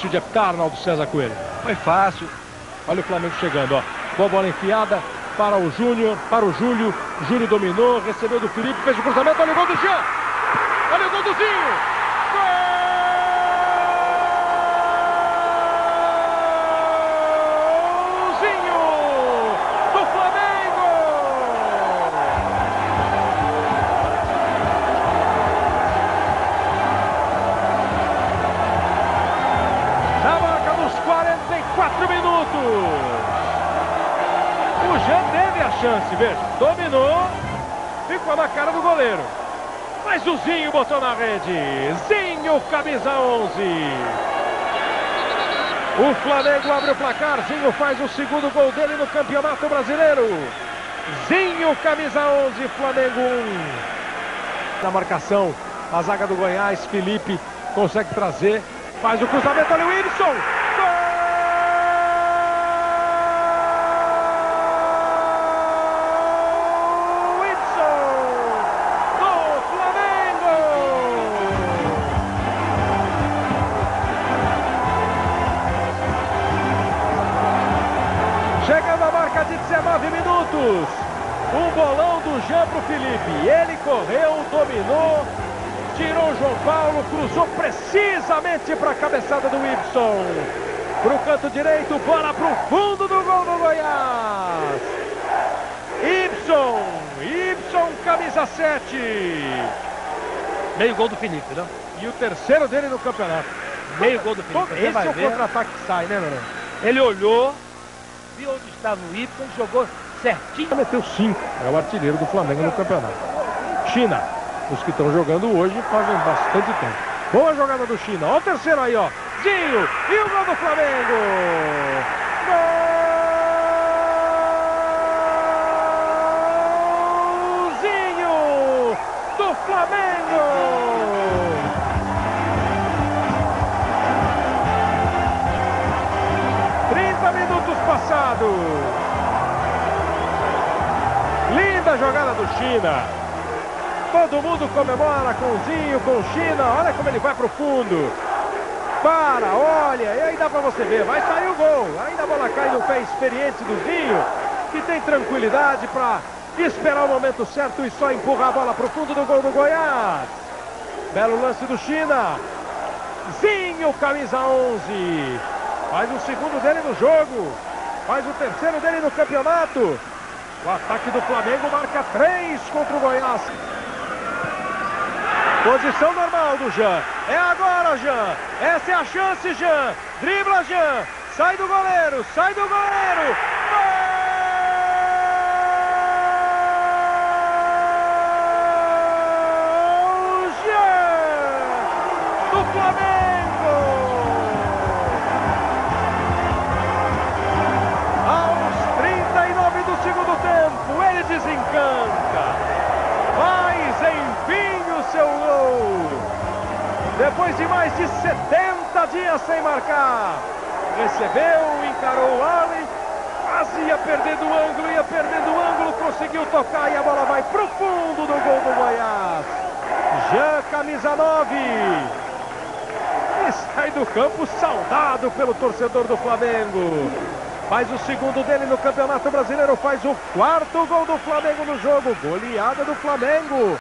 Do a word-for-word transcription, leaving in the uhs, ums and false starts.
De apitar, Arnaldo César Coelho. Foi fácil. Olha o Flamengo chegando, ó. Boa bola enfiada para o Júnior, para o Júlio. Júlio dominou, recebeu do Felipe, fez o cruzamento. Olha o gol do Jean. Olha o gol do Zinho. Golzinho do Flamengo. Na marca dos quarenta e quatro minutos. O Jean teve a chance, veja. Dominou. Ficou na cara do goleiro. Mas o Zinho botou na rede. Zinho, camisa onze. O Flamengo abre o placar. Zinho faz o segundo gol dele no Campeonato Brasileiro. Zinho, camisa onze, Flamengo um. Na marcação, a zaga do Goiás. Felipe consegue trazer. Faz o cruzamento, olha o Ibson. Chegando a marca de dezenove minutos. Um bolão do Jean para o Felipe. Ele correu, dominou, tirou o João Paulo, cruzou precisamente para a cabeçada do Ibson. Para o canto direito, bola para o fundo do gol do Goiás. Ibson, Ibson, camisa sete. Meio gol do Felipe, né? E o terceiro dele no campeonato. Meio gol do Felipe. Esse é o contra-ataque que sai, né, meu irmão? Ele olhou, viu onde estava o Ibson, jogou certinho. Meteu cinco, é o artilheiro do Flamengo no campeonato. China, os que estão jogando hoje fazem bastante tempo. Boa jogada do China, olha o terceiro aí, ó. Zinho, e o gol do Flamengo. Golzinho do Flamengo. trinta minutos passados. Linda jogada do China. Todo mundo comemora com o Zinho, com o China. Olha como ele vai pro fundo. Para, olha, e aí dá pra você ver. Vai sair o gol. Ainda a bola cai no pé experiente do Zinho, que tem tranquilidade pra esperar o momento certo e só empurrar a bola pro fundo do gol do Goiás. Belo lance do China. Zinho, camisa onze. Faz o segundo dele no jogo. Faz o terceiro dele no campeonato. O ataque do Flamengo marca três contra o Goiás. Posição normal do Jean. É agora, Jean. Essa é a chance, Jean. Dribla, Jean. Sai do goleiro. Sai do goleiro. Gol! Jean! Do Flamengo! Ele desencanta, faz enfim o seu gol, depois de mais de setenta dias sem marcar. Recebeu, encarou o Ali, quase ia perdendo o ângulo, ia perdendo o ângulo, conseguiu tocar e a bola vai pro fundo do gol do Goiás. Jean, camisa nove, e sai do campo saudado pelo torcedor do Flamengo. Faz o segundo dele no Campeonato Brasileiro, faz o quarto gol do Flamengo no jogo. Goleada do Flamengo.